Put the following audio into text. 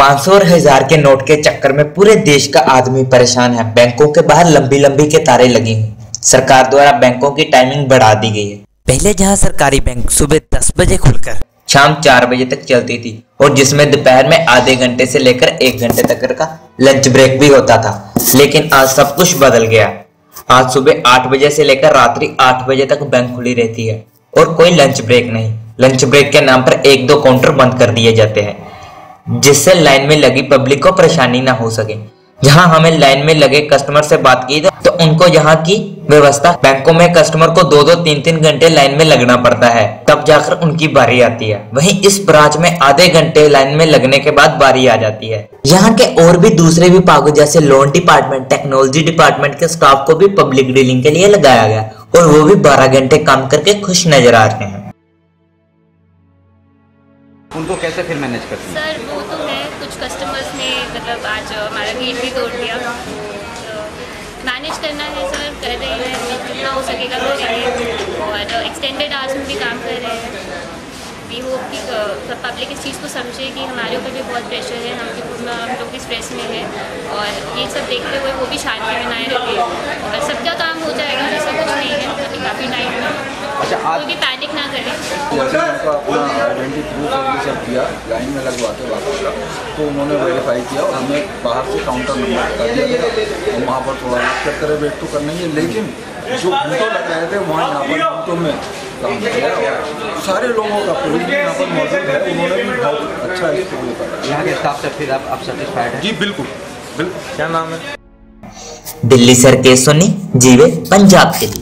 500 और 1000 के नोट के चक्कर में पूरे देश का आदमी परेशान है। बैंकों के बाहर लंबी लंबी कतारें लगी हुई। सरकार द्वारा बैंकों की टाइमिंग बढ़ा दी गई है। पहले जहां सरकारी बैंक सुबह 10 बजे खुलकर शाम 4 बजे तक चलती थी और जिसमें दोपहर में आधे घंटे से लेकर 1 घंटे तक का लंच ब्रेक भी होता था, लेकिन आज सब कुछ बदल गया। आज सुबह 8 बजे से लेकर रात्रि 8 बजे तक बैंक खुली रहती है और कोई लंच ब्रेक नहीं। लंच ब्रेक के नाम पर 1-2 काउंटर बंद कर दिए जाते हैं जिससे लाइन में लगी पब्लिक को परेशानी ना हो सके। जहां हमें लाइन में लगे कस्टमर से बात की तो उनको यहाँ की व्यवस्था, बैंकों में कस्टमर को 2-2, 3-3 घंटे लाइन में लगना पड़ता है, तब जाकर उनकी बारी आती है। वहीं इस ब्रांच में आधे घंटे लाइन में लगने के बाद बारी आ जाती है। यहाँ के और भी दूसरे विभागों जैसे लोन डिपार्टमेंट, टेक्नोलॉजी डिपार्टमेंट के स्टाफ को भी पब्लिक डीलिंग के लिए लगाया गया और वो भी 12 घंटे काम करके खुश नजर आ रहे हैं। उनको कैसे फिर मैनेज करते हैं? सर वो तो है, कुछ कस्टमर्स ने मतलब आज हमारा गेट भी तोड़ दिया, तो मैनेज करना है सर, कर रहे हैं जितना हो सकेगा करेंगे और एक्सटेंडेड आवर्स में भी काम कर रहे हैं। वी होप कि पब्लिक इस चीज़ को समझे कि हमारे ऊपर भी बहुत प्रेशर है, हम लोग भी स्ट्रेस में है और ये सब देखते हुए वो भी शांति बनाए रखे और सबका काम हो जाएगा, ऐसा कुछ नहीं है, अभी काफ़ी टाइम है। अच्छा, कोई भी पैनिक ना करें। जैसे उनका अपना आइडेंटिटी प्रूफ सब किया, लाइन में लगवाते वापस तो उन्होंने वेरीफाई किया और हमें बाहर से काउंटर नंबर बता दिया गया और वहाँ पर थोड़ा चेक करे वेट तो करना ही है, लेकिन जो घंटों लग रहे थे वहाँ यहाँ पर घंटों में काम किया। सारे लोगों का पुलिस भी यहाँ पर मौजूद है, उन्होंने भी बहुत अच्छा इसको करा। यहाँ के स्टाफ से फिर आप सेटिस्फाइड हैं? जी बिल्कुल बिल्कुल। क्या नाम है? दिल्ली से राकेश सोनी, जीवे पंजाब के लिए।